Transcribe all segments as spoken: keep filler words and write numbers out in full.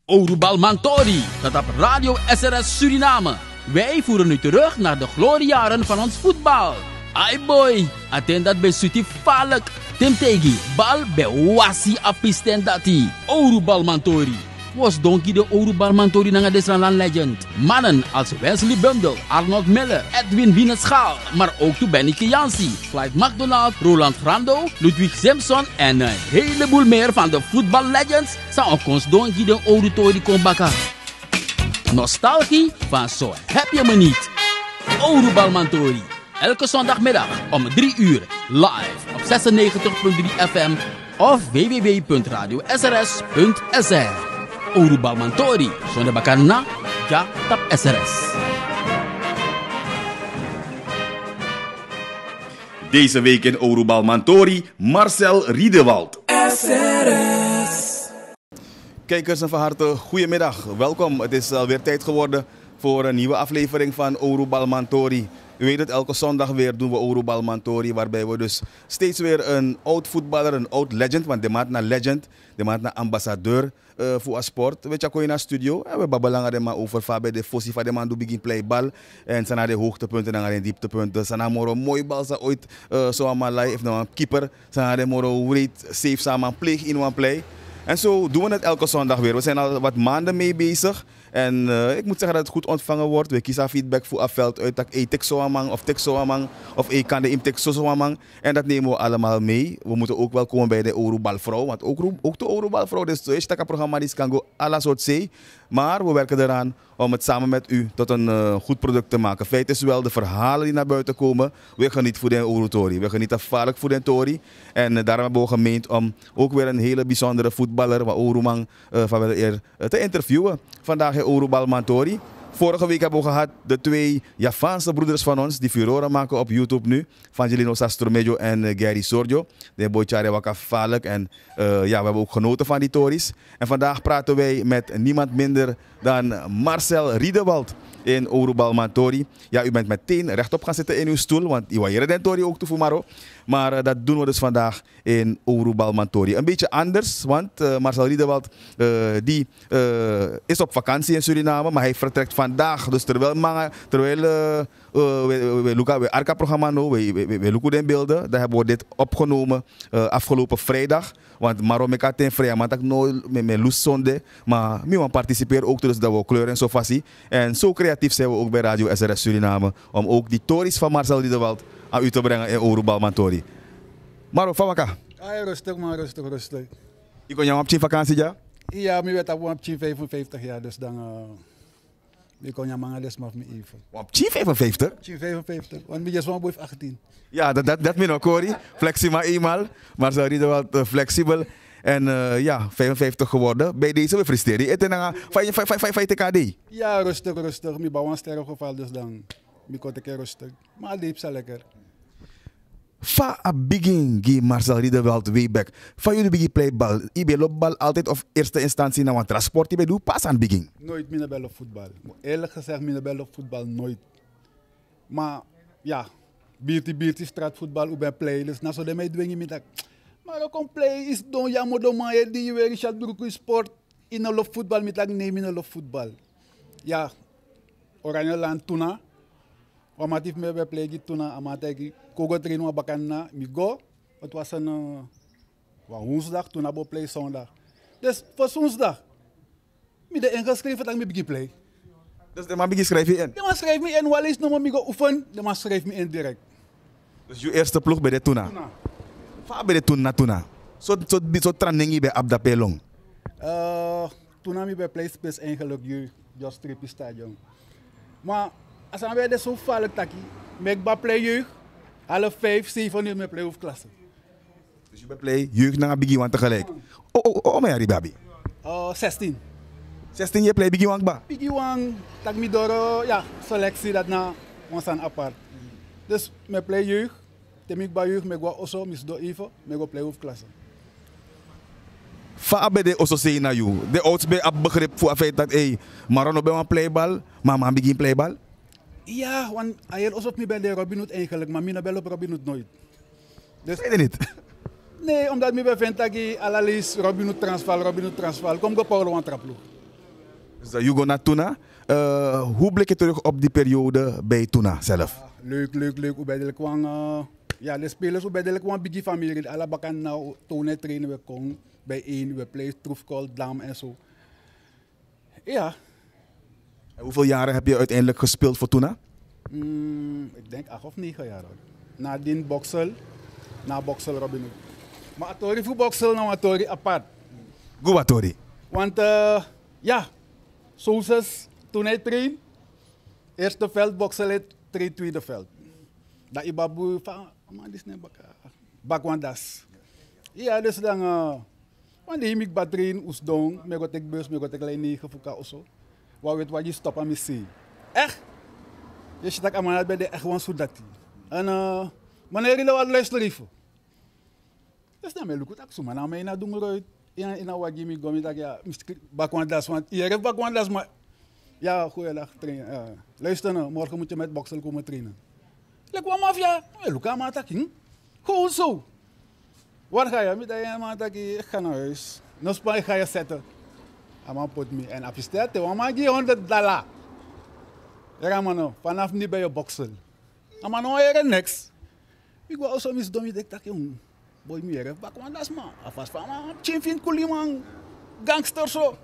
Ourubal Mantori, dat op Radio S R S Suriname. Wij voeren nu terug naar de gloriejaren van ons voetbal. Ai boy, attend dat bij Suti Falk. Tim Tegi, bal bij Wasi Apistendati. Ourubal Mantori. Was donkie de Ourubal Mantori naar de Sranland Legend. Mannen als Wesley Bundel, Arnold Miller, Edwin Wieneschaal, maar ook toe Benny Kiansi, Clyde McDonald, Roland Grando, Ludwig Simpson en een heleboel meer van de voetbal legends zijn ook ons donkie de Ourutori Kombaka. Nostalgie van zo heb je me niet. Ourubal Mantori. Elke zondagmiddag om drie uur live op zesennegentig komma drie F M of w w w punt radio s r s punt s r. Ourubal Mantori, zonder bakana, ja, tap S R S. Deze week in Ourubal Mantori, Marcel Riedewald. S R S. Kijkers en van harte goedemiddag, welkom. Het is alweer tijd geworden voor een nieuwe aflevering van Ourubal Mantori. U weet het, elke zondag weer doen we Ourubal Mantori, waarbij we dus steeds weer een oud voetballer, een oud legend, want de maat naar legend, de maat naar ambassadeur uh, voor sport. Weet je, kom je naar de studio en we babbelen maar over Fabe de Fossi van de man die begin play bal en zijn naar de hoogtepunten en naar de dieptepunten. Zijn naar moro mooi bal, zijn ooit uh, zo aan Malai, heeft nou een keeper, zijn naar de moro weet safe samen pleeg in one play. En zo doen we het elke zondag weer. We zijn al wat maanden mee bezig. En uh, ik moet zeggen dat het goed ontvangen wordt. We kiezen feedback voor afveld uit dat ik tek zo amang of tek zo amang of ik kan de im tek zo zo amang. En dat nemen we allemaal mee. We moeten ook wel komen bij de Ourubalvrouw, want ook, ook de Ourubalvrouw, dus het is een programma die kan go alle soort zee. Maar we werken eraan om het samen met u tot een uh, goed product te maken. Feit is wel, de verhalen die naar buiten komen, we genieten voor de Ourutori. We genieten vaarlijk voor de Tori. En uh, daarom hebben we gemeend om ook weer een hele bijzondere voetballer, wat Ourumang uh, van wel eer uh, te interviewen. Vandaag in Ourubal Mantori. Vorige week hebben we gehad de twee Javaanse broeders van ons die furore maken op YouTube nu. Vangelino Sastromejo en uh, Gary Sorjo. De boychare waka vaarlijk en uh, ja, we hebben ook genoten van die Tories. En vandaag praten wij met niemand minder dan Marcel Riedewald in Ourubal Mantori. Ja, u bent meteen rechtop gaan zitten in uw stoel, want u was hier in Tori ook te Fumaro. Maar uh, dat doen we dus vandaag in Ourubal Mantori. Een beetje anders, want uh, Marcel Riedewald uh, die, uh, is op vakantie in Suriname, maar hij vertrekt vandaag. Dus terwijl, manga, terwijl uh, uh, we, we, we, we Arca-programma, no, we, we, we, we loeken in beelden, dan hebben we dit opgenomen uh, afgelopen vrijdag. Want Maro me katen vrij, maar dat ik nooit met mijn loes zonde. Maar we participeren ook dus dat we kleuren en zo fassie. En zo creatief zijn we ook bij Radio S R S Suriname om ook die Tories van Marcel Riedewald aan u te brengen in Ourubal Mantori. Maro, van waka? Ah, rustig maar, rustig, rustig. Je kon jou op je vakantie, ja? Ja, maar weet dat we op vijfenvijftig jaar, dus dan... Uh, ik kon jou maar les maar me even. Op vijfenvijftig? vijfenvijftig, want ik ben zo'n boy achttien. Ja, dat, dat, dat ben ik hoor. Flexie maar eenmaal. Marcel Riedewald uh, flexibel. En uh, ja, vijfenvijftig geworden. Bij deze we frusteren. Het is een vijf K D. Ja, rustig, rustig. Ik bouw een sterrengeval, dus dan ik kon een keer rustig. Maar diep is lekker. Fa a begin gi Marcel Riedewald way back. Van jullie begin play bal. Je bent op bal altijd of eerste instantie naar een transport. Je bent doen pas aan het begin. Nooit minder bel op voetbal. Eerlijk gezegd minder bel op voetbal nooit. Maar ja, bierti bierti straatvoetbal hoe ben play. Dus na zo de mij dwingen met dat. Maar ook een play is don jammer don man die je weer Richard Broek sport in een lof voetbal met dat neem in een lof voetbal. Ja, Oranje Land tuna. Wat maakt me bij play tuna amategi. Kogo trainen we bakana mi go. Het was een uh, woensdag toen we play zondag. Dus voor woensdag. Ik ben ingeschreven dat ik begin play. Dus de man begin schrijf je in? De man schrijft me in, wel eens nog maar oefen. De man schrijft me in direct. Dus je eerste ploeg bij de tuna? Tuna. Waar bij de tuna tuna? Zo so, so, so training bij Abda Pelong? Uh, toen ik bij play space eigenlijk je just tripje stadion. Maar als we bij de zo vallen takkie, ik bij play jeugd. Alle vijf, zeven uur met play hoofdklasse. Dus je bent play jeugd naar begin want tegelijk? Oh, oh, oh, maar baby. Uh, zestien. zestien je play begin want ba? Begin want, dat ik door uh, ja, selectie dat na ons aan apart. Dus met play jeugd, tem ik bij jeugd, ik ga ook mis door even, ik ga play hoofdklasse. Fa bij de osso zei naar jou. De ouds bij ab begrip voor het feit dat hey, Marono bij een playbal, maar man begin playbal. Ja, want hij was op me bij de Robin Hood eigenlijk, maar ik ben op Robin Hood nooit. Dus weet je niet? Nee, omdat ik ben vind dat ik allerlies Robin Hood transval, Robin Hood transval, kom go Paulo aan traploeg. Dus uh, Hugo naar Tuna. Uh, hoe blik je terug op die periode bij Tuna zelf? Ah, leuk, leuk, leuk. Hoe bij de kwam, uh, ja, de spelers hoe bij de kwam biggie familie. Alle bakken nou Tuna trainen we kon bij één, we play troefkol, dam en zo. Ja. En hoeveel jaren heb je uiteindelijk gespeeld voor Tuna? Mm, ik denk acht of negen jaar. Hoor. Nadien Boksel, na Boksel Robin Hood. Maar Atori voor Boksel, nou Atori apart. Guatori. Want uh, ja, zoals toen hij train, eerste veld Boksel het train tweede veld. Dat ibabu van, man dit is niet bak, bakwandas. Ja, dus dan, uh, wanneer ik bat train, oesdong, me got ik bus, me got ik lijn negen voor ka zo. Wat weet wat je stop aan me zien. Echt? Je zit ook aan bij de echt gewoon zo dat. En uh, wanneer je wat luistert even. Dus dan ben ik ook zo, maar dan ben je naar doen eruit. Ja, in een wat je me ja, bakwandas, want hier heeft bakwandas, maar ja, goeiedag trainen. Ja. Luister nou, morgen moet je met Boksel komen trainen. Ik kwam af, ja, ik ga maar takken. Gewoon zo. Waar ga je? Met je maar takken, ik ga naar huis. Nou span, ik ga je zetten. Ama put me en afgesteld, want maar die honderd dollar. Ja, man, vanaf nu bij je Boksel. Maar nou er niks. Ik wou zo mis doen, ik dacht, jong, boy, meer heeft bakwandas, man. Afas van, man, chinfin kuli, man, gangster zo.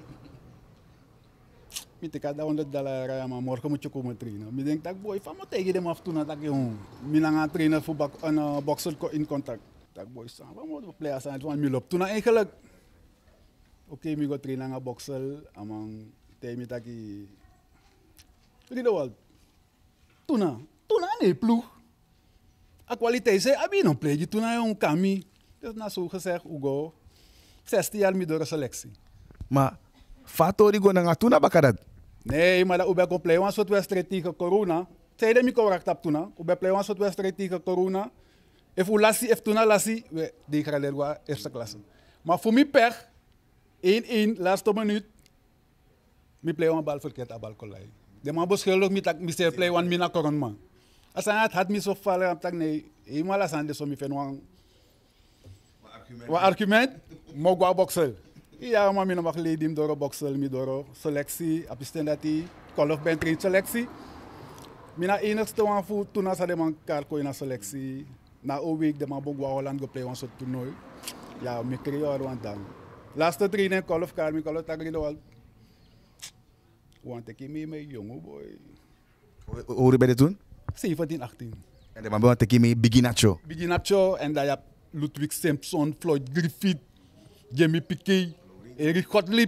Ik denk dat honderd dollar, maar morgen moet je komen trainen. Ik denk dat, boy, van me tegen hem af toen, dat jong, ik ga trainen voor een uh, Boksel in contact. Dat boy, staan, wat moeten we playen zijn, want ik loop toen eigenlijk. Oké, ik ga trainen aan Boksel, amang, tegen dat ik. Weet je wel? Tuna, tuna nee ploeg. A kwaliteit zei, abi non play je tuna een kami. Dus na zo gezegd, Hugo, zestien jaar mee door een selectie. Maar Fatori go naar Tuna bakarat. Nee, maar dat Ube kon play een soort wedstrijd tegen corona. Zei dat ik correct op Tuna. Ube play een soort wedstrijd tegen corona. If u lassie, if Tuna lassie, we degraderen eerste klasse. Maar voor mij pech, één-één, laatste minuut, ik play een bal verkeerd aan bal kolai. De man beschuldigt me dat ik play one mina koron man. Als hij had me zo vallen, dan nee, eenmaal als hij zo me vindt een argument, mag ik Boksel. Ja, maar ik mag leden door Boksel, me door selectie, assistent dat hij, call of ben train selectie. Mijn enigste one voor toen als hij man karko in selectie, na een week de man boek Holland go play een soort toernooi. Ja, ik kreeg er want dan. Laatste training call of car, ik call of tag in want ik mee met jongen boy. Hoe ben je toen? zeventien, achttien. En dan ben je mee Biginacho. Biginacho en dan heb je Ludwig Simpson, Floyd Griffith, Jamie Piquet, Eric Gottlieb.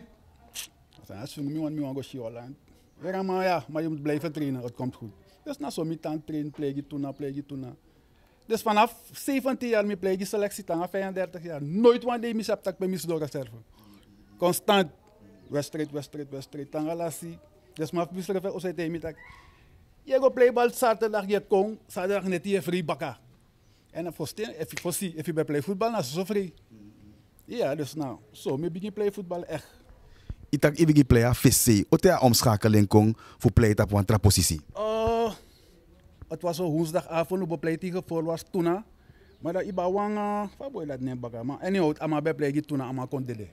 Dat is een man die wil gaan Holland. Ja, maar ja, maar je moet blijven trainen, het komt goed. Dus na zo'n tijd trainen, play je toen, play je toen. Dus vanaf zeventien jaar met play je selectie, dan vijfendertig jaar. Nooit wanneer je heb dat bij mij doorgeserven. Constant. Wedstrijd, wedstrijd, wedstrijd, tangalassi. Dus maar wisselen we tegen mij dat je go play bal zaterdag je kon, zaterdag net je free bakka. En dan voorstel, if je voorzie, if je bij play voetbal, dan is zo free. Ja, dus nou, zo, me begin play voetbal echt. Ik dacht ik begin play a vissie. Wat je omschakeling kon voor play op een trapositie? Oh, het was een woensdagavond, we play tegen voor was toen, maar dat iba wang, wat boy dat neem bakka. Maar anyhow, ama bij play toen, ama kon dede.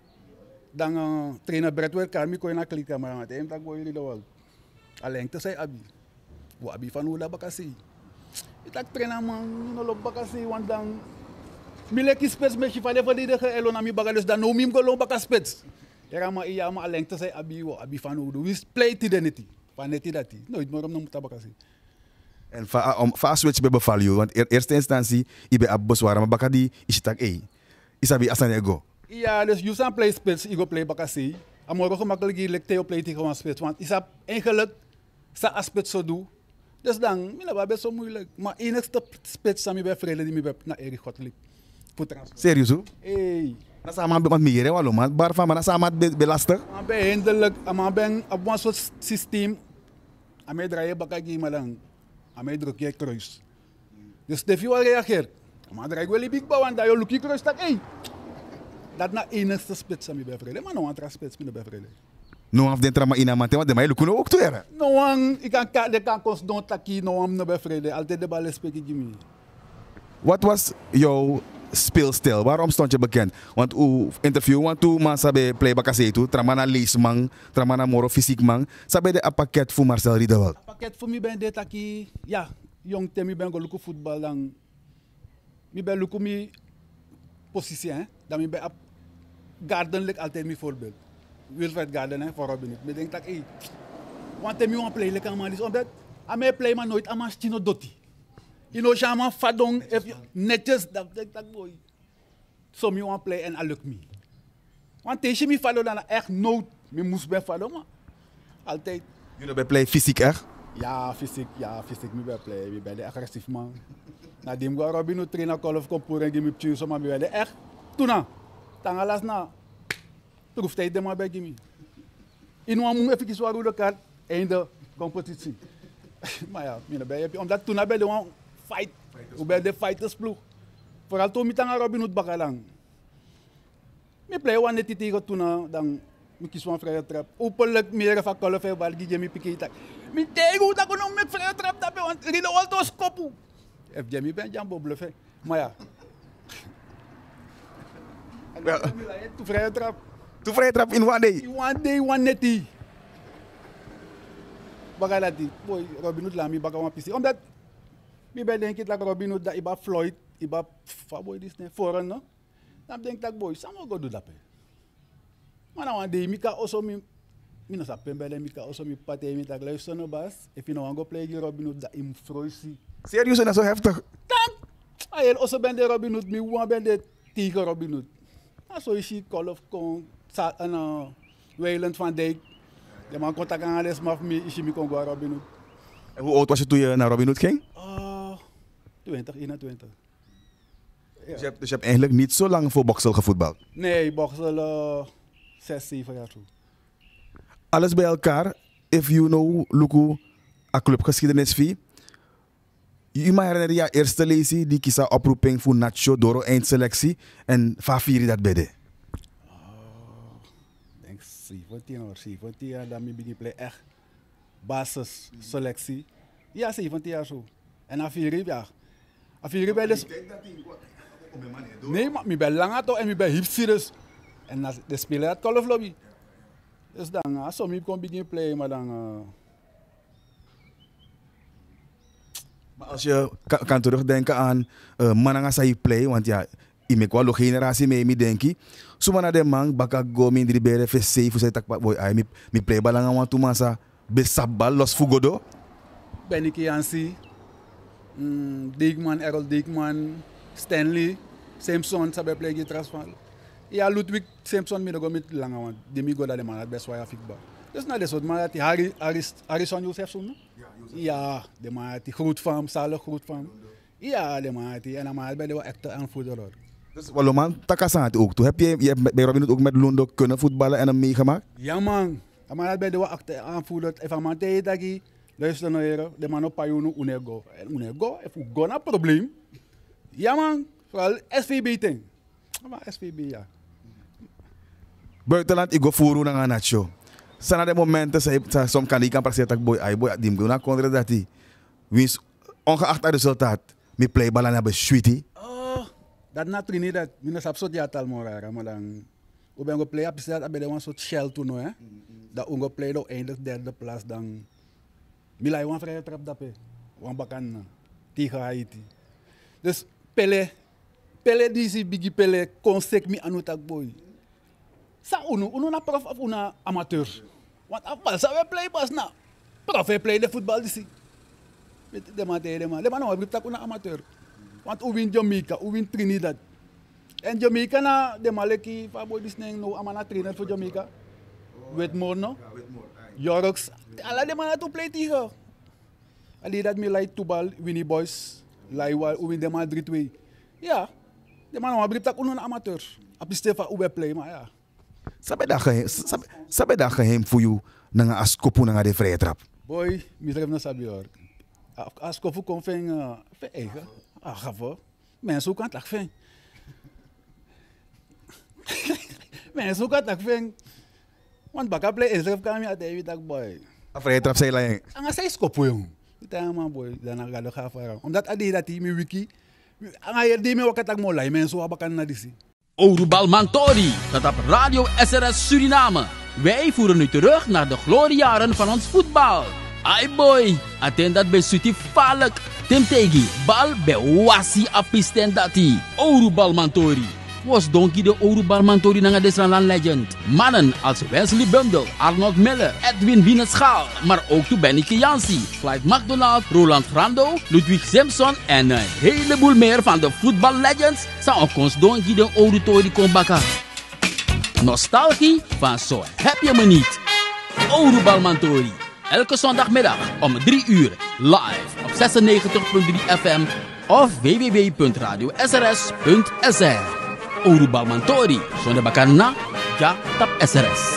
Dan uh, trainer Bretwell kan me kon naar klikken, maar het eind dat boy jullie wel. Alleen te zei abi. Wo abi van hoe dat bakasi. Ik trainer man, no loop bakasi, want dan mileki spits met je van de verdediger elona mi baga dus dan no mi go baka spits. Ja maar ja maar alleen te zei abi wo abi van hoe we play ti deneti. Van neti dati. Nooit meer om no moet bakasi. En va om va switch be bevalue, want in eerste instantie ibe abbos waren maar bakadi is tak e. Isabi asanego. Ja, dus je zijn play spits, je go play bakasi. Amoro gemakkelijk hier lek Theo play tegen een spits, want is dat eigenlijk sa aspect zo doen. Dus dan, mina ba best zo moeilijk. Maar enigste spits sami bij vrede die me bij na Erik Gottlieb. Serieus hoor? Hey. Dat is allemaal met meer, hè, man. Bar van, maar dat is allemaal belastig. Maar bij hinderlijk, maar ben op een soort systeem. En mij draai je bakaki, maar dan, en mij druk je kruis. Dus Steffi wel reageert. Maar draai ik wel die big bouw en dat je lukie kruis dat, hey. Dat na enigste spits sami bij vrede, maar nog een spits met bij vrede. No af den trama ina mate, want de mij lukken ook toe. No one, ik kan de kan kost don taki, no am no bij vrede. Altijd de bal spek ik me. Wat was jouw speelstijl. Waarom stond je bekend? Want uw interview, want toen man sabe play bakasetu, tramana leesman, tramana moro fysiek man, sabe de een pakket voor Marcel Riedewald. Pakket voor mij ben dit aki, ja, jong te mi ben go luku voetbal dan, mi ben luku mi positie, hè, dan mi ben op Garden lik altijd mijn voorbeeld. Wilfred Garden, hè, voor Robin. Ik denk dat, hey, want te mi wan play lekker man, is omdat, aan mij play maar nooit, aan mij stino dotti. Je know, jama fadong, netjes, dat denk ik, boy. So mi wan play en aluk mi. Want tegen mi fadong dan echt nood, mi moest ben fadong, maar altijd. Jullie bij play fysiek echt? Ja, fysiek, ja, fysiek, mi ben play, mi ben de agressief man. Na dim go Robin no trainer call of compore en give me pure, so maar mi ben de echt. Toen na, tangalas na, troef tijd de maar bij gimme. In wan moet even kiswa rode kaart, einde competitie. Maar ja, mi ben je, omdat toen na ben de wan fight, hoe ben de fighters ploeg. Vooral toen mi tanga Robin Hood bakalang. Mi play wan net tegen toen na, dan mi kies wan vrije trap. Openlijk meer van call of bal gi mi pique tak. Mi tegen hoe dat kon met vrije trap dat want Rino Walto skopu. F J mi ben jambo bluff. Maar ja. Ja. Tu vrije trap. Tu vrije trap in one day? In one day, one neti. Baka lati, boy, Robin Hood la mi baka wan pisi. Omdat, mi ben denk ik dat Robin Hood dat iba Floyd, iba, fa boy dis ne, foreign no. Dan denk ik, boy, samo go do dat pe. Maar nou one day, mi ka also mi, mi no sa pembele, mi ka also mi pate, mi tak luister no bas. If you no wan go play die Robin Hood, dat im froisi. Serieus en dat zo heftig? Dan, ayel also ben de Robin Hood, mi wan ben de tegen Robin Hood. Zo is hij Call of Kong, uh, Wayland van Dijk. De man contact aan alles, maar voor mij is hij kon gaan Robin Hood. En hoe oud was je toen je naar Robin Hood ging? Uh, twintig, eenentwintig. Ja. Dus, je hebt, dus je hebt eigenlijk niet zo lang voor Boksel gevoetbald? Nee, Boksel uh, zes, zeven jaar zo. Alles bij elkaar, if you know, Luku, a clubgeschiedenis vie. Je mag herinneren je eerste lezie, die kies oproeping voor Nacho, Doro eindselectie. En Fafiri dat bedde. Ik denk zeventien of zeventien jaar, dan ben ik play echt basisselectie. Ja, zeventien jaar zo. En Afiri, ja. Afiri bij de... Nee, maar ik ben langer toch en ik ben hip serieus. En de speler had Call of Lobby. Dus dan, uh, soms kon ik beginnen play, maar dan... Uh, Maar als je kan, kan terugdenken aan uh, mannen als hij play, want ja, ik ben wel een generatie mee, ik denk ik. Zo maar naar de man, baka go min drie bere F C, voor zijn tak boy, ay mi mi play balangan want toen masa besabal los fugodo. Ben ik Jansi, mm, Diekman, Errol Diekman, Stanley, Simpson, sabe play gitaras van. Ja, Ludwig Simpson mi go met lange want die mi go dat de man het best wel ja fikba. Dus na de soort man dat Harry Harris Harrison Joseph zo. Ja, de man die groot van, zalig groot van. Ja, de man die en dan maar bij de echte aanvoerder hoor. Dus Walloman Takasant ook. Toen heb je, je hebt bij Robin Hood ook met Lundo kunnen voetballen en hem meegemaakt? Ja man, de man bij de echte aanvoerder. Even man tegen dat je luister naar hier, de man op Payuno unego. En unego, even go na probleem. Ja man, vooral S V B ting. Maar S V B ja. Buitenland, ik go voor naar Nacho. Sana de momenten, soms kan ik kan praten dat boy, ay boy, dim guna kondre dat hij wins ongeacht het resultaat, mi play balan hebben sweetie. Oh, dat na Trinidad, mina sap so dia tal morara, maar dan we ben go play op dat abe de one soort shell toernooi hè. Dat we go play do eindig derde plaats dan mi lai wan vrije trap dape, wan bakan tegen Haiti. Dus Pele, Pele disi bigi Pele consek mi anutak boy. Sa uno, uno na prof of una amateur. Want afbal sa we play pas na. Prof we play de voetbal disi. De man de man. De man nou tak una amateur. Want u win Jamaica, u win Trinidad. En Jamaica na de maleki fa boy dis neng no amana trainer voor Jamaica. Wetmore no. Yorks. Ala de man to play tegen. Ali dat me like tubal Winnie Boys. Laiwa u win de man drie twee. Ja. De man nou tak una amateur. Apiste fa u we play maar ja. Sabe dat geheim, sabe, sabe dat geheim voor jou na askopu na de vrije trap? Boy, misref na sabi hoor. Askopu kon fen uh, fen eigen. Ah, gafo. Mensen kan tak fen. Mensen kan tak fen. Want baka play Israel kan mi ate tak boy. A vrije trap sei lang. Anga sei skopu jong. Ita man boy, dan ga do gafa. Omdat adi dat mi wiki, Anga di me wakatak mo lai men so abakan na disi. Ourubal Mantori, dat op Radio S R S Suriname. Wij voeren u terug naar de gloriejaren van ons voetbal. Ai boy, attend dat bij Suti Falk. Tim Tegi, bal bij Wasi Apistendati. Ourubal Mantori. Was donkie de Ourubal Mantori nanga Desranlan legend. Mannen als Wesley Bundel, Arnold Miller, Edwin Bineschaal, maar ook to Benny Kiansi, Clive McDonald, Roland Grando, Ludwig Simpson en een heleboel meer van de voetballegends zijn op ons donkie de Orutori Kombaka. Nostalgie van zo heb je me niet. Ourubal Mantori. Elke zondagmiddag om drie uur live op zesennegentig komma drie F M of w w w punt radio s r s punt s r. Ourubal Mantori, zonder bakana, ja, tap S R S.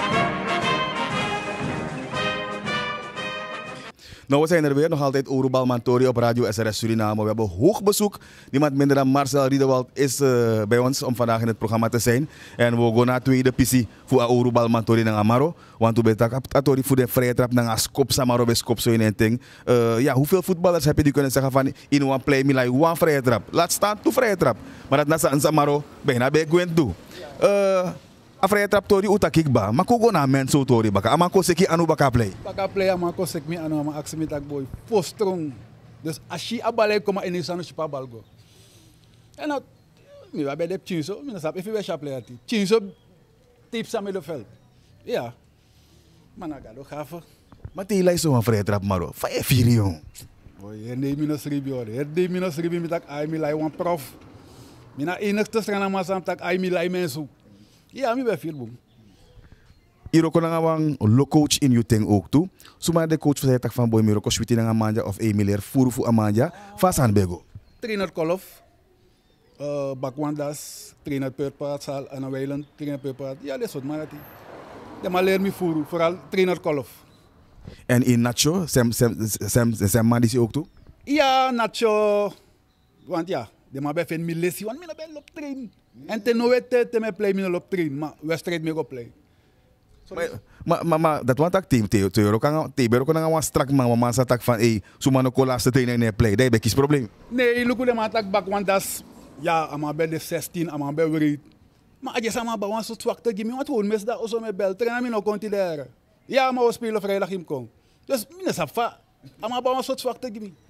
Nou, we zijn er weer, nog altijd Ourubal Mantori op Radio S R S Suriname. We hebben hoog bezoek. Niemand minder dan Marcel Riedewald is uh, bij ons om vandaag in het programma te zijn. En we gaan naar tweede pissie voor Ourubal Mantori naar Amaro. Want we weten dat voor de vrije trap naar Skop Samaro bij Skop zo in een ding. Uh, ja, hoeveel voetballers heb je die kunnen zeggen van in one play me like one vrije trap. Laat staan toe vrije trap. Maar dat nasa een Samaro bijna bij Gwen doen. Uh, A vrije trap tori utakik ba, maar kogo na men so tori baka. Ama ko seki anu baka play. Baka play ama ko sek mi anu ama aksimi tak boy. Postrong. Dus ashi abale koma inisano chipa balgo. En nou, mi wa bede chinso, mi na sap if we sha play ati. Chinso tip sa middenveld. Ja. Maar na gado gafa. Maar die lijst zo een vrije trap maro. Vijf vier jong. Boy, hier neem mi no sribi hoor. Hier neem mi no sribi mi tak ai mi lai wan prof. Mi na enigste strana masam tak ai mi lai mensu. Ja, mi ben veel boem. Iro ko nga wang lo coach in you thing ook toe. Suma de coach van tak van boy miro ko switi nga manja of Emiler furu fu amanja fasan bego. Trainer Kolof. Uh, Bakwandas, trainer Peurpaat, Sal en Weiland, trainer Peurpaat. Ja, dat is wat maar. De maar leer me furu, vooral trainer Kolof. En in Nacho, sem sem sem sem man is ook toe? Ja, Nacho. Want ja, de maar bij vind me lesie, want me ben op train. En ten nooit te me play me op train, maar wedstrijd me op play. Maar maar maar dat want ik team te te kan te bero kan gaan strak man man sa tak van eh suma no laatste trainer ne play. Dat is probleem. Nee, look de maar tak Bakwandas. Ja, ama bij de zestien, ama bij Werit. Maar als je sama bij ons soort zwakte give me wat gewoon mes dat also me bel trainer me no contileren. Ja, maar we spelen vrijdag in kom. Dus me sa fa ama bij ons soort zwakte give me.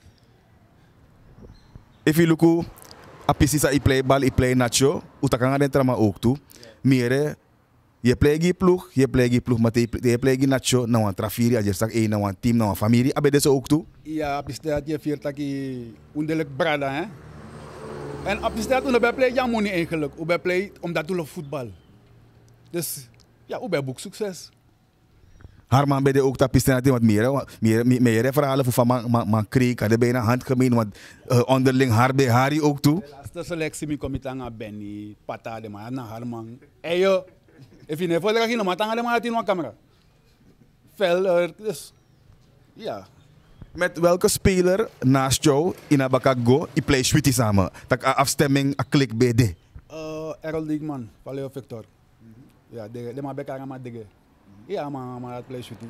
If you look a pisisa i play bal i play Nacho, utakanga den trama ook toe. Mere je play gi ploeg, je play gi ploeg, maar je play gi Nacho na wan trafiri, als je zegt één na wan team, na wan familie, abe deze ook toe? Ja, pistet je viert dat je onderlijk brada, hè. En op pistet toen we play jammer niet eigenlijk, we play omdat we voetbal. Dus ja, we boek succes. Harman bij de ook dat pistet want meer, meer, meer verhalen voor van man man man kreeg, had bijna handgemeen, want uh, onderling haar bij Harry ook toe. De laatste selectie mi kom ik aan Benny, Pata de man, na Harman. En je, if je niet voor de regine, maar dan de man in een camera. Fel, dus ja. Met welke speler naast jou in Abakago i play sweetie samen? Dat afstemming a klik bij de. Uh, Errol Diekman, Valeo Victor. Ja, de de man bij elkaar maar dige. Ja, maar maar het play sweetie.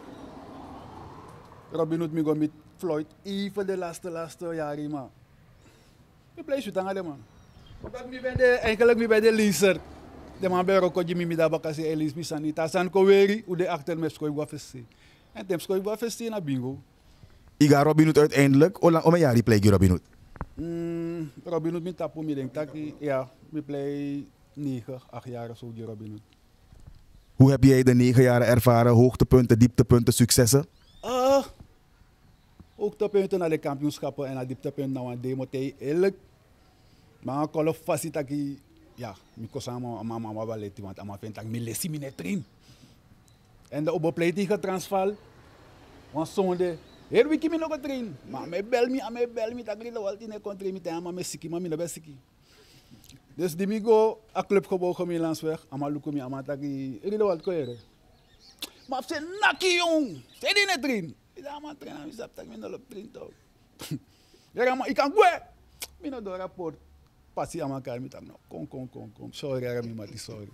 Robin Hood mi go met Floyd, even de laatste laatste jaren maar. We play sweetie aan de man. Dat mi bij de eigenlijk mi bij de leaser. De man bij Roko Jimmy mi da bakasi Elis mi sanita san ko weri u de achter me skoi wa festi. En tem skoi wa festi na bingo. Ik ga Robin Hood uiteindelijk. Hoe lang om een jaar die play je Robin Hood? Mm, Robin Hood met tapu, ik denk dat ja, we play negen, acht jaar zo die Robin Hood. Hoe heb jij de negen jaren ervaren? Hoogtepunten, dieptepunten, successen? Uh, hoogtepunten naar de kampioenschappen en naar dieptepunten naar een demo te eerlijk. Maar ik kan vast dat ik ja, ik kan samen mama mama wel leti, want ama vind dat ik lesi mi net train. En de oboplay tegen Transvaal, want zonde. Hier wiki mi nog train, maar me bel mi, me bel mi, dat ik de walt in de country mi te ama me siki, maar mi na be siki. Dus die mi go a clubgebouw gaan Landsweg, ama luku mi ama dat ik de walt ko here. Maar ze naki jong, ze die net train. Ik ama train, mi zap tak mi na lop train toch. Ja, maar ik kan go. Mi na do rapport. Passie aan elkaar met hem. Kom, kom, kom, kom. Sorry, ik heb niet sorry.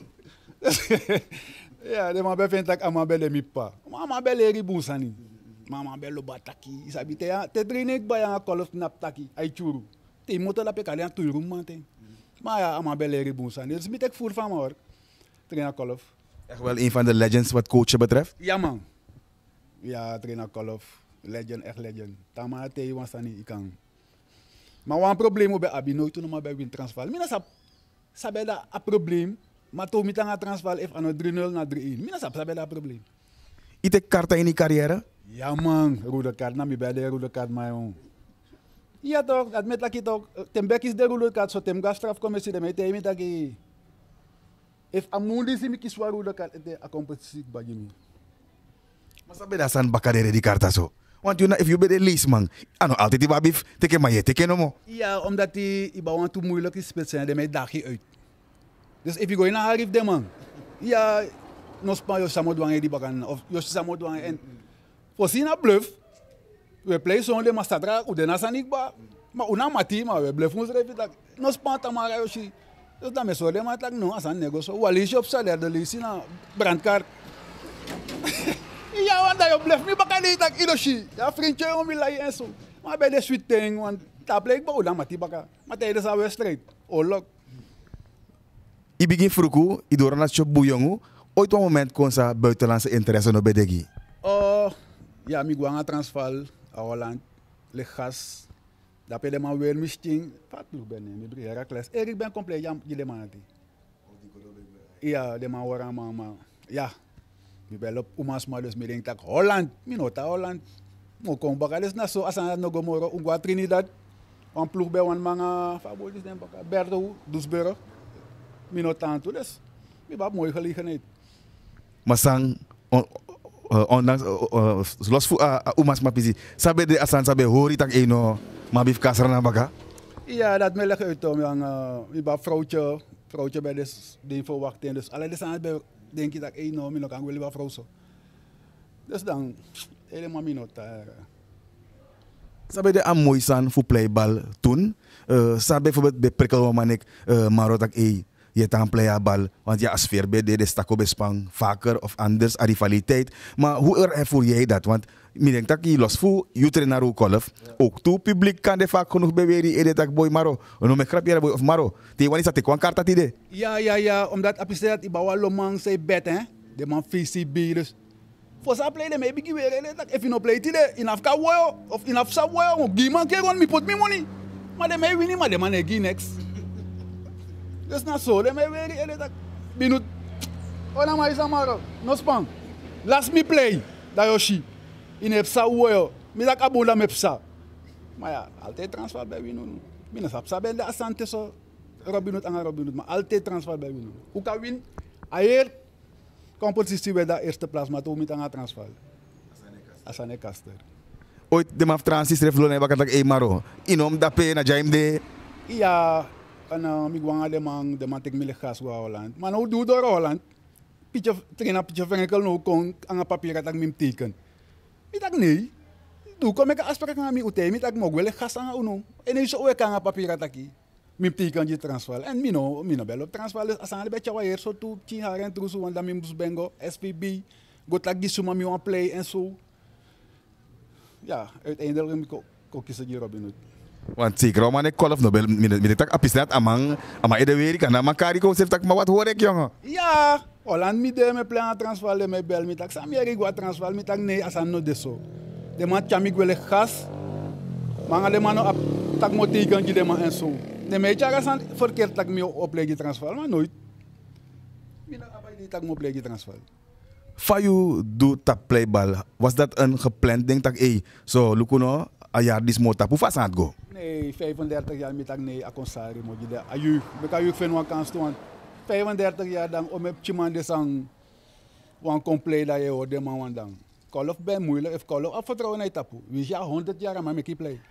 Ja, de man vindt dat ik aan mijn mi pa. Maar mijn belle is boensani. Maar mijn belle bataki. Isabi te te trainen ik bij een kolf nap taki. Ay churu. Die moeten dat ik alleen toe roem man. Maar ja, allemaal bij leren boezen. Dus ik ik voer van me hoor. Trainer Kolf. Echt wel een van de legends wat coachen betreft. Ja man. Ja, trainer Kolf. Legend, echt legend. Tama te was dan niet ik kan. Maar wat een probleem bij Abi nooit toen maar bij win transfer. Mina sap sabe dat een probleem. Maar toen met een transfer heeft aan drie nul naar drie een. Mina sap sabe dat probleem. Ite karta in die carrière? Ja man, rode kaart, na mi bij de rode kaart maar jong. Ja toch, dat met dat toch. Tembek is de rode kaart, zo tem gas strafcommissie de met temi dat ik. If amundi si mi kiswa rode kaart de a competitie bagimi. Maar sabe dat san bakadere die karta zo? Want you know, if you be the least man, ano altijd die babif teke maar je teke no mo. Ja, omdat die iba want te moeilijk is spits zijn, de met dagje uit. Dus if you go in a harif de man. Ja, no spa yo samo douane di bakan of yo samo douane en voorzien a bluff. We play zonde maar stadra u de nasanik ba. Maar una mati maar we bluff ons revi dat no spa tamara yo si. Dus dan me so de maar tak no asan negocio. Wali shop salaire de lisina brandkaart. Ja, want je blijft niet bakken niet dat iloshi. Ja, vriendje, om je lijn en zo. Maar bij de sweet thing, want daar blijkt bij dan met die bakken. Maar tijdens de wedstrijd, oorlog. I begin vroeg, i door naar shop boejongu. Ooit een moment kon ze buitenlandse interesse no bedegi. Oh, ja, ik ga naar transfer, Holland, Legas. Dat ben je maar weer misschien. Wat doe ben je? Ik ben Herakles. Ik ben compleet, ja, je de man. Ja, de man horen maar, ja. Ik ben op Oemas, maar dus ik denk dat Holland, ik weet Holland. Ik kom bakken, dus na zo, als ik nog een morgen, ik ga Trinidad. Een ploeg bij een manga, favoriet is bakken. Berto, Dusburg. Ik weet het dus ik heb een mooie gelegenheid. Maar sang, on, uh, ondanks, uh, uh, los voor uh, Oemas mapisi, sabe de asan sabe hori tak eno, maar bif kasra na baga? Ja, dat me leg uit om, jong. Ik heb een vrouwtje, vrouwtje bij de die verwachting. Dus alleen de bij denk je dat ik nou, ik kan wel wat vrouw zo. Dus dan, helemaal minota. Sabe de am mooi san voor playbal toen. Uh, sabe bijvoorbeeld bij prikkel manik uh, maro tak e je tan playbal, want ja sfeer bij de stako bespang vaker of anders a rivaliteit. Maar hoe ervoer jij dat? Want ik denk dat je los voor je trainer ook kolf. Ook toe publiek kan de vaak genoeg beweren in dat boy maro. No me krap boy of maro. Die wanneer dat ik kwam kaart dat idee. Ja ja ja, omdat apiste dat ibawa lomang say bet hè. De man V C B dus. Voor sa play de me bigi weer dat if you no play tide in afka wo of in afsa wo, gi man ke gon me put me money. Maar de me winnie maar de man e gi next. Dus na zo de me weer ele dat binut. Ona mais amaro, no span. Last me play da yoshi. In afsa wo, mi dak abula me psa. Maar ja, altijd transfer bij winnen. Mina sap sabe de asante so Robinhood aan Robinhood, maar altijd transfer bij winnen. Hoe kan win? Ayer competitie bij de eerste plaats, maar toen met aan transfer. Asane Caster. Ooit de maf transis reflone bakat tak e maro. Inom dape na jaim de. Ja, en uh, mi gwanga de man de man tek mile gas wa Holland. Maar nou doe door Holland. Pitje trainer pitje venkel nou kon aan papier dat mim teken. Mi tak nee. Doe kom ik afspraak aan mi ute, mi tak mo wel gas aan uno. En is ook aan papier dat ki. Mim teken je transfer. En mi no mi no bel op transfer dus asane be chawa hier so tu chi haren trusu want dan mi mus bengo S V B. Go tak gi suma mi wan play en zo. Ja, uiteindelijk mi ko ko kiezen die Robinhood. Want zeker man ik kolf no bel mi tak apis net amang ama ede weer kan na makari ko sef tak maar wat hoor ik jongen. Ja, Holland mi de me plan transfer de me bel mi tak sam yeri go transfer mi tak nee asan no deso. De man chamik wel gas. Maar de man op tak mo teken die de man en zo. De me chaga san verkeerd tak mi oplegge transfer maar nooit. Mi na abay di tak mo oplegge transfer. Fayu do tap playbal. Was dat een gepland ding tak e? So lukuno a jaar dis mo tapu fasant go. Nee, vijfendertig jaar met nee, akonsari mo di da. Ayu, me ka yu fen wan kans to want vijfendertig jaar dan om op chiman de sang wan compleet dat je hoort de man wan dan. Call of ben moeilijk, if call of afvertrouwen na tapu. Wie ja honderd jaar maar me ki play.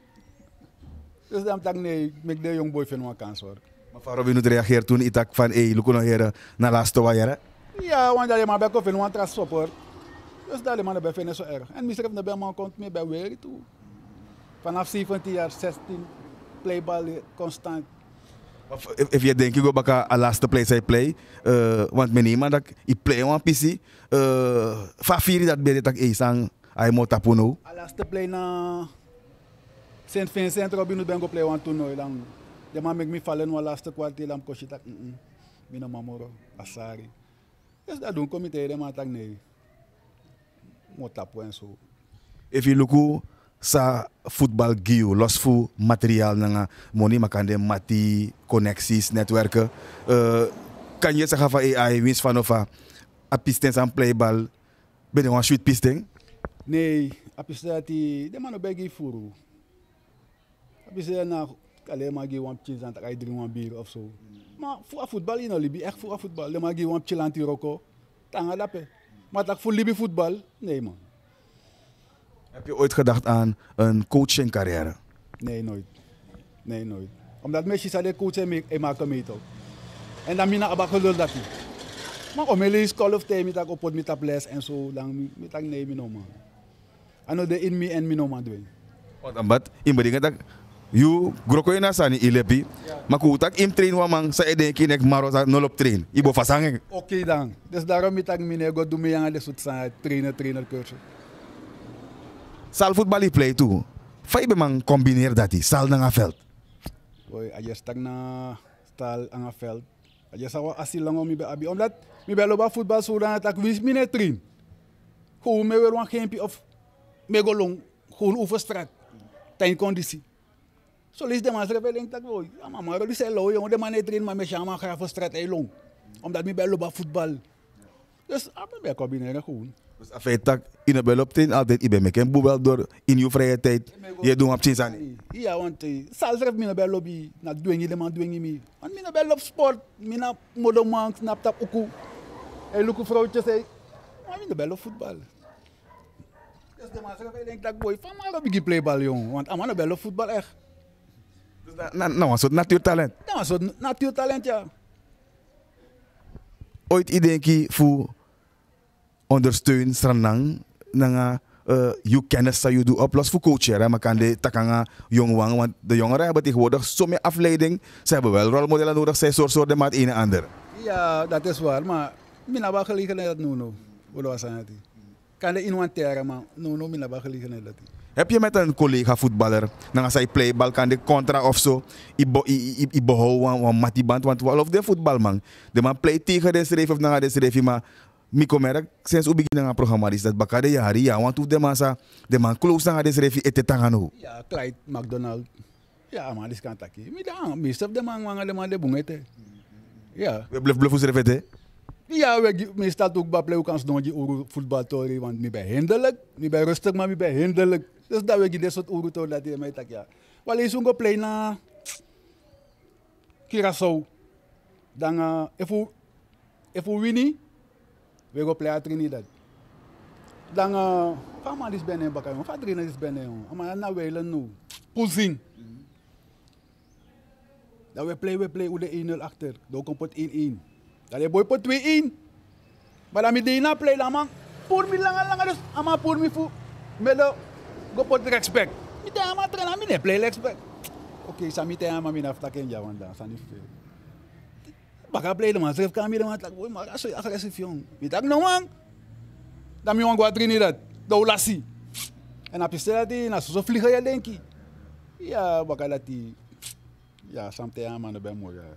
Dus dan tak nee, me de jong boy fen wan kans hoor. Maar Faro Robinhood reageert toen itak van e lukuno heren na laatste wajere. Ja, want dat je maar bij koffie wan tras support. Dus dat je maar bij fen zo erg. En misref na bij man komt me bij weer toe. Vanaf zeventien jaar, zestien, playbal constant. If, if je denkt, je gaat a laatste play zij play, uh, want men iemand dat je play een P C, uh, favori dat bij dat ik sang, hij moet tapu nou. A laatste play na Saint Vincent Robin Hood ben go play one toernooi lang. De man make me fallen one laatste kwartier lang koshi tak. Mm. Mina mamoro asari. Dus dat doen comité de man tak nee. Motapo en zo. If you look sa voetbal giu, los fu materiaal nga money makande mati connecties netwerken. Uh, kan je zeggen van A I winst van of a pistens aan playbal ben je een shoot pisting? Nee, apistati de man obegi furu. Apistati na alleen maar ge wan cheese aan tak ai drink wan bier of zo. Maar voor voetbal in Libi echt voor voetbal. Le maar ge wan chill aan tiroko. Tanga dape. Maar tak voor Libi voetbal? Nee man. Heb je ooit gedacht aan een coaching carrière? Nee, nooit. Nee, nooit. Omdat mensen zeiden coach en ik maak mee toch. En dan mina abak gelul dat. Maar om hele school of tijd met op met op les en zo dan met ik nee mino man. Ano de in me en mino man doen. Want ambat in bedingan tak you groko ina sani ilepi. Maar ku tak im train wa man sa eden kinek maro sa nol op train. Ibo fasang. Oké dan. Dus daarom met ik mine go doen me yang de soort sa trainer trainer cursus. Sal voetbal play toe. Fai be man combineer dati sal na veld. Boy, aja stag na stal aan veld. Aja sawa asil lang om mi be abi omdat mi be loba voetbal so dan tak wis mine train. Gewoon me weer wan gempie of me go long gewoon over straat. Tijn conditie. Zo lees de man schrijven denk tak boy. Ja mama, ro dis lo jongen de man train maar me chama ga voor straat ei long. Omdat mi be loba voetbal. Dus ik ben combineren gewoon. Dus als je tak in de bel op train altijd je bent met een boebel door in je vrije tijd je doet op tien aan. Ja want zal schrijf mi na bel lobby na dwingi de man dwingi mi. Want mi na bel op sport, mi na modoman snap tap oku. Hey luku vrouwtje zei, maar mi na bel op voetbal. Dus de man schrijf denk dat boy van maar op playbal jong, want aan na bel op voetbal echt. Dus na na een soort natuurtalent. Nou een soort natuurtalent ja. Ooit idee voor ondersteun stranang nanga uh, je kennis dat je doet op los voor coachen, maar kan de takanga jongwang, want de jongeren hebben tegenwoordig zo meer afleiding. Ze hebben wel rolmodellen nodig, zij soort soorten maar het een en ander. Ja, dat is waar, maar mina ba gelegenheid dat nu no. Hoe was het? Kan de inventeren, maar nu no mina ba gelegenheid dat. Heb je met een collega voetballer, dan als hij playbal kan de contra of zo, i behouden een matiband, want we of de voetbalman, de man play tegen de schreef of naar de schreef, maar Miko merk sinds u begin aan programma is dat bakade jari ja want hoe de man sa de man close naar de schreef ete tangano. Ja, Clyde McDonald. Ja, maar die kan taki. Mi dan meestal de man man de man de bungete. Ja. We bluf bluf schreef het. Ja, we meestal ook ba play ook als nog die voetbaltorie want mi bij hinderlijk, mi bij rustig maar mi bij hinderlijk. Dus dat we dit soort oru to dat die mij tak ja. Wel is ongo play na Curaçao. Dan uh, if we if we winnie we go play a Trinidad. Dan uh, fama dis bene bakay, fa Trinidad dis bene on. Ama na welen nu. Pulsing. Dan we play we play u de one nul achter. Dan kom pot one one. Dan de boy pot two one. Maar dan mi de na play dan man. Pour mi lang lang dus ama pour mi fu. Melo go pot respect. Mi de ama traina mi ne play respect. Okay, sa mi te ama mi na ftaken ja wanda, sa ni fe. Baka play de man, schrijf kan mi de man tak boy maar aso agressief jong. Mi tak no man. Dan mi wan go Trinidad. Do lasi. En op je die na so vliegen je denk ik. Ja, baka dat die ja, samte aan man ben mooi.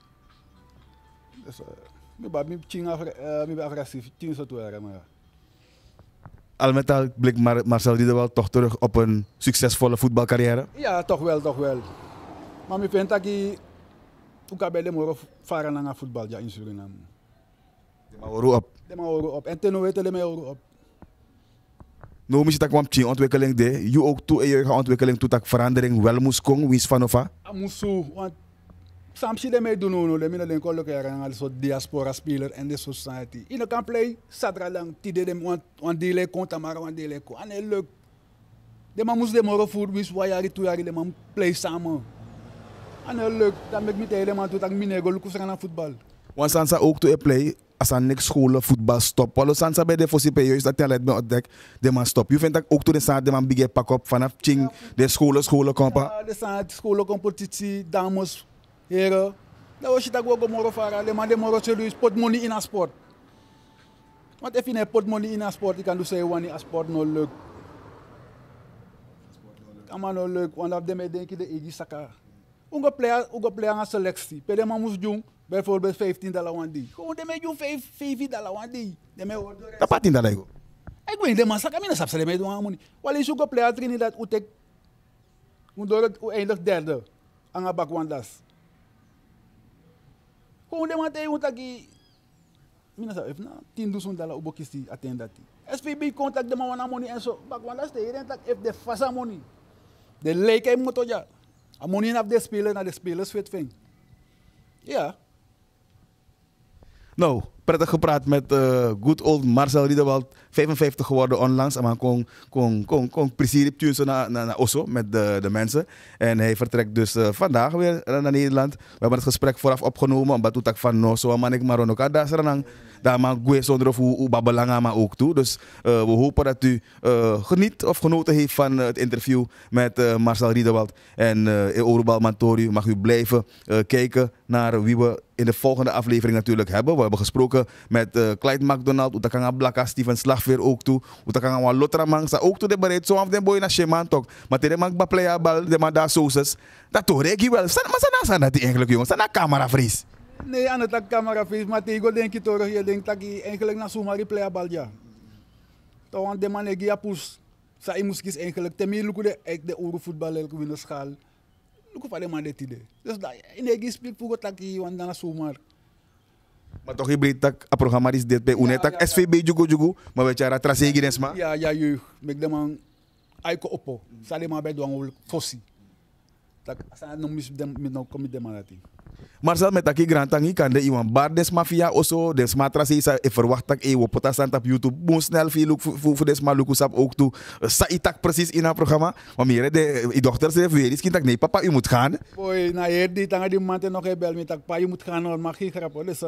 Dus mi ba mi ching mi ba agressief, ching so toe maar. Al met al blik Mar Marcel die er wel toch terug op een succesvolle voetbalcarrière. Ja, toch wel, toch wel. Maar mi vind dat ik ook bij de moro varen naar voetbal ja in Suriname. De maar hoor op. De maar hoor op. En ten wete de maar hoor op. Nou, misschien dat kwam ching ontwikkeling de. Je ook toe je ontwikkeling toe dat verandering wel moest komen, wist van of a. Amusu, want soms je mee doen no, de minder den colloceren als soort diaspora speler en de society. In kan play satra lang tide dem want want dele konta maar want dele ko. En leuk. De man moest de moro voor wist waar jari toe jari de man play samen. En leuk, dan met me helemaal toe dat mine go lukus aan voetbal. Want sansa ook toe play als aan niks scholen voetbal stop. Wallo sansa bij de fosie juist dat talent me ontdek de man stop. Je vindt dat ook toe de saad de man big pak op vanaf ching de scholen scholen kompa. Ja, de saad scholen competitie dames heren. Dat was je dat ook moro vara. De man de moro serieus pot money in a sport. Want if je pot money in a sport, je kan dus zeggen wanneer a sport no leuk. amano leuk, want dat de denk je de Egi Saka. Unge player, unge player aan selectie. Pede man moest doen, bijvoorbeeld vijftien dollar wan die. Gewoon de me doen vijf dollar wan die. De me hoort door. Dat patin dollar. Ik weet de man Saka, mina sapse de me doen aan money. Wal is unge player Trinidad utek. Door het eindig derde. Anga bak wan das. Gewoon de man te utaki. Mina sa if na tien duizend dollar ubokisti attendati. S V B contact de man wana money en zo. Bak wan das te iedereen tak if de fasa money. De leke moet ja. A money af de spelers naar de spelers fit ving. Ja. Nou, prettig gepraat met uh, good old Marcel Riedewald, vijfenvijftig geworden onlangs. En hij kon, kon, kon, kon precies tunen naar, naar, naar Oslo met de, de mensen. En hij vertrekt dus uh, vandaag weer naar Nederland. We hebben het gesprek vooraf opgenomen, omdat toen ik van no zo man ik maar ook daar zijn. Daar maar goeie zonder of hoe babbelanga maar ook toe. Dus uh, we hopen dat u uh, geniet of genoten heeft van uh, het interview met uh, Marcel Riedewald. En uh, in Orubal Mantori mag u blijven uh, kijken naar wie we in de volgende aflevering natuurlijk hebben. We hebben gesproken met uh, Clyde McDonald, Utakanga Blakka, Steven Slagveer ook toe. Utakanga wa Lotramang, sa ook toe de bereid. Zo af den boy na Sheman toch. Maar tegen mag baplaya bal, de man daar sooses. Dat toch reki wel. Maar zijn naast dat die eigenlijk jongens, zijn na camera vries. Nee, aan het camera face, maar tegen denk je toch, je denkt dat je eigenlijk naar zomaar replay bal ja. Toch want de man die ja pus, sa i moest eigenlijk temi luku de ek de ouro voetbal elke winnen schaal. Luku van de man dit idee. Dus dat in de speelt voor dat je want dan zomaar. Maar toch je breed tak a programma is dit bij Unet tak S V B jugo jugo, maar weet je ra trasegi desma. Ja, ja jeugd, met de man aiko oppo. Sa de man bij douane fossi. Tak sa no mis dem met no komit de manati. Marcel met taki grand tangi kan de iwan bar des mafia oso des matrasi sa e verwacht tak e wo potasant op YouTube boom snel veel look voor des maluku sap ook toe sa itak precies in haar programma maar meer de i dochter ze weer is kind tak nee papa u moet gaan boy na hier die tanga die man nog bel met tak pa je moet gaan hoor mag geen grap dus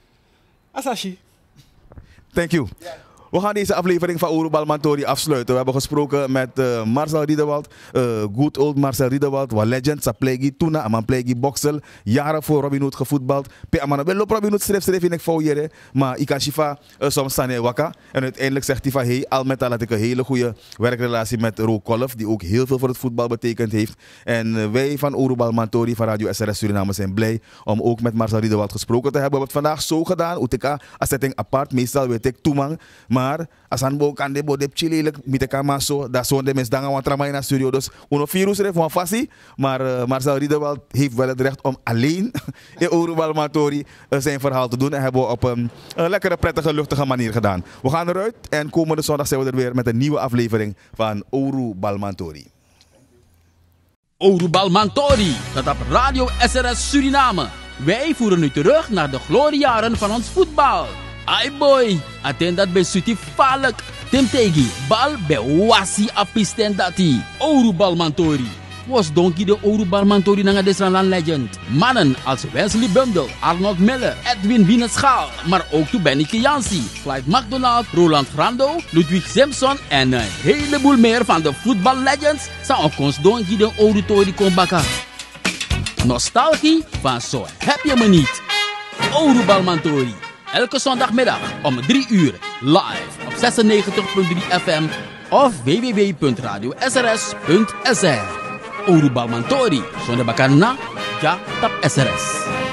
asashi thank you. We gaan deze aflevering van Orubal Mantori afsluiten. We hebben gesproken met uh, Marcel Riedewald, uh, good old Marcel Riedewald, wat legend, sa plegi tuna, aman plegi boxel, jaren voor Robin Hood gevoetbald. Pe aman wel op Robin Hood schreef schreef in ik voor jere, maar ik kan shifa uh, soms staan in wakka. En uiteindelijk zegt hij van hey, al met al had ik een hele goede werkrelatie met Ro Kolf, die ook heel veel voor het voetbal betekend heeft. En uh, wij van Orubal Mantori van Radio S R S Suriname zijn blij om ook met Marcel Riedewald gesproken te hebben. We hebben het vandaag zo gedaan, utika als setting apart, meestal weet ik toemang. Maar als aan bo kan de bo de chile met de kama zo dat zo de mensen dan gaan trauma in de studio dus uno virus er van fassie maar uh, Marcel Riedewald heeft wel het recht om alleen in Orubal Mantori uh, zijn verhaal te doen en hebben we op een uh, lekkere prettige luchtige manier gedaan. We gaan eruit en komende zondag zijn we er weer met een nieuwe aflevering van Orubal Mantori. Orubal Mantori, dat op Radio S R S Suriname. Wij voeren nu terug naar de gloriejaren van ons voetbal. Ai boy, attend dat bij Suti Falk. Tim Tegi, bal bij Wasi apisten dati. Orubal Mantori. Was donkie de Orubal Mantori nanga Desranland legend. Mannen als Wesley Bundel, Arnold Miller, Edwin Wieneschaal. Maar ook toe Benny Kiansi, Clyde McDonald, Roland Grando, Ludwig Simpson en een heleboel meer van de voetbal legends. Zou ook ons donkie de Orutori kon bakken. Nostalgie van zo heb je me niet. Orubal Mantori. Elke zondagmiddag om drie uur live op zesennegentig komma drie F M of w w w punt radio s r s punt s r. Orubal Mantori, zonder bakana, ja tap S R S.